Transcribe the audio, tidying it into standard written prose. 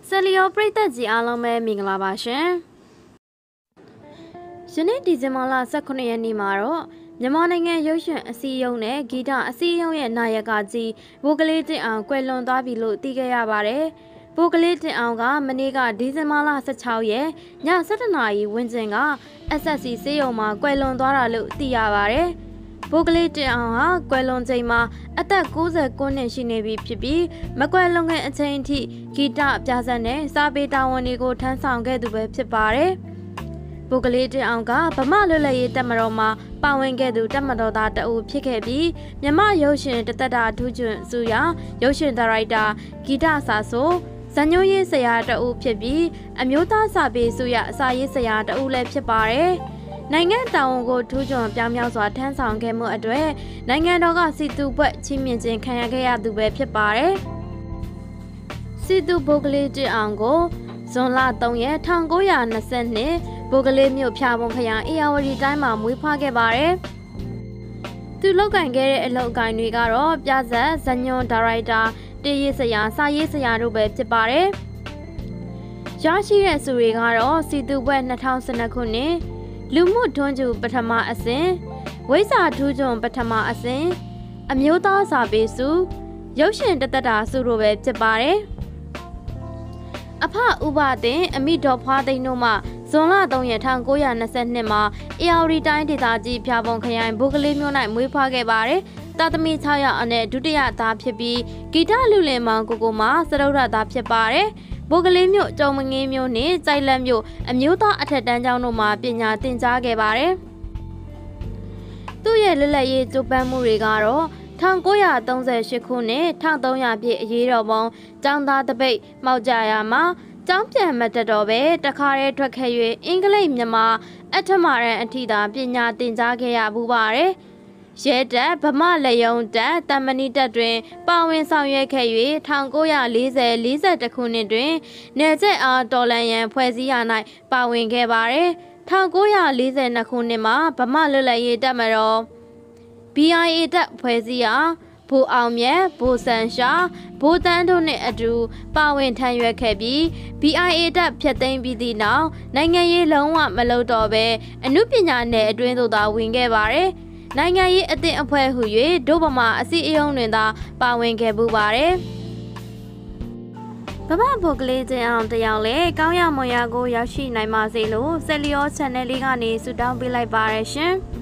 ဆယ်လီယောပရိသတ်ကြီးအားလုံးပဲမင်္ဂလာပါရှင်။ယနေ့ဒီဇင်ဘာလ18ရက်နေ့မှာတော့မြန်မာနိုင်ငံရုပ်ရှင်အစည်းအရုံးနဲ့ဂီတအစည်းအရုံးရဲ့နာယကကြီးဘိုးကလေးတင်အောင်ကွယ်လွန်သွားပြီလို့သိခဲ့ရပါတယ်။ဘိုးကလေးတင်အောင်ကမနေ့ကဒီဇင်ဘာလ16ရက်ည7:00 နာရီဝန်းကျင်က SSC ဆေးရုံမှာကွယ်လွန်သွားတာလို့သိရပါတယ်။ဘိုးကလေးတင်အောင်ဟာကွယ်လွန်ချိန်မှာအသက်69နှစ်ရှိနေပြီဖြစ်ပြီးမကွယ်လွန်ခင်အချိန်အထိဂီတပြဇာတ်နဲ့စာပေတာဝန်တွေကိုထမ်းဆောင်ခဲ့သူပဲဖြစ်ပါတယ်။ဘိုးကလေးတင်အောင်ကဗမာလွတ်လပ်ရေးတပ်မတော်မှာပါဝင်ခဲ့သူတပ်မတော်သားတအုပ်ဖြစ်ခဲ့ပြီးမြန်မာရုပ်ရှင်တသက်တာထူးချွန်စုရရုပ်ရှင်ဒါရိုက်တာဂီတစာဆိုဇညွှန်းရေးဆရာတအုပ်ဖြစ်ပြီးအမျိုးသားစာပေစုရစာရေးဆရာတအုပ်လည်းဖြစ်ပါတယ်။နိုင်ငံတာဝန်ကိုထူးချွန်ပြောင်းမြောက်စွာထမ်းဆောင်ခဲ့မှုအတွက်နိုင်ငံတော်ကစီတူဘွဲ့ချီးမြှင့်ခြင်းခံရခဲ့ရသူပဲဖြစ်ပါတယ်။စီတူဘိုးကလေးတင်အောင်ကိုဇွန်လ3ရက်1920ဘိုးကလေးမြို့ဖျာပုံခရိုင်အေရဝတီတိုင်းမှာမွေးဖွားခဲ့ပါတယ်။သူလုပ်ကင်ခဲ့တဲ့အလုပ်အကိုင်တွေကတော့ပြဇာတ်ဇညွှန်းဒါရိုက်တာတေးရေးဆရာစာရေးဆရာတို့ပဲဖြစ်ပါတယ်။ရရှိတဲ့စုတွေကတော့စီတူဘွဲ့2012ခုနှစ်လူမှုထွန်းကျူပထမအဆင့်ဝိဇ္ဇာထူးချွန်ပထမအဆင့်အမျိုးသားစာပေစုရုပ်ရှင်တသက်တာစုတို့ပဲဖြစ်ပါတယ်။အဖဥပတင်အမိတော်ဖွားသိန်းတို့မှဇွန်လ3ရက်1922မှာအေရဝတီတိုင်းဒေသကြီးဖျာပုံခရိုင်ဘိုးကလေးမြို့၌မွေးဖွားခဲ့ပါတယ်။သားသမီး6ယောက်အနက်ဒုတိယသားဖြစ်ပြီးဂီတလူလင်မောင်ကိုမှစရုပ်ရသားဖြစ်ပါတယ်။ဘိုးကလေးမြို့ကျုံမငင်းမြို့နဲ့ကြိုက်လက်မြို့အမျိုးသားအထက်တန်းကျောင်းတို့မှာပညာသင်ကြားခဲ့ပါတယ်။သူ့ရဲ့လွတ်လပ်ရေးကြိုးပမ်းမှုတွေကတော့1938ခုနှစ်1300ပြည့်အရေးတော်ပုံကျောင်းသားတပိတ်မှောက်ကြရမှာကျောင်းပြန်မတက်တော့ပဲတခါတည်းထွက်ခဲ့၍အင်္ဂလိပ်မြန်မာအထမရန်အထိသာပညာသင်ကြားခဲ့ရဘူးပါတယ်။ရဲတပ်ဗမာလက်ယုံတပ်တမဏိတပ်တွင်ပါဝင်ဆောင်ရွက်ခဲ့၍1940-41ခုနှစ်တွင်နယ်ကျက်အားတော်လန်ရန်ဖွဲ့စည်းရာ၌ပါဝင်ခဲ့ပါတယ်။1942ခုနှစ်မှာဗမာလွတ်လပ်ရေးတပ်မတော် BIA တပ်ဖွဲ့စည်းရာဘိုးအောင်မြတ်ဘိုးဆန်ရှာဘိုးတန်းတို့နှင့်အတူပါဝင်ထမ်းရွက်ခဲ့ပြီး BIA တပ်ဖျက်သိမ်းပြီးသည့်နောက်နိုင်ငံရေးလုံးဝမလုပ်တော့ဘဲအနုပညာနယ်အတွင်းသို့သာဝင်ခဲ့ပါတယ်။နိုင်ငံရေးအသင်းအဖွဲ့ဟူ၍ဒုဗမာအစည်းအရုံးတွင်သာပါဝင်ခဲ့ပူပါတယ်။ဗမာဘိုးကလေးတင်အောင်တယောက်လည်းကောင်းရမွန်ရကိုရောက်ရှိနိုင်ပါစေလို့ဆယ်လီယော channel လေးကနေဆုတောင်းပေးလိုက်ပါရရှင်။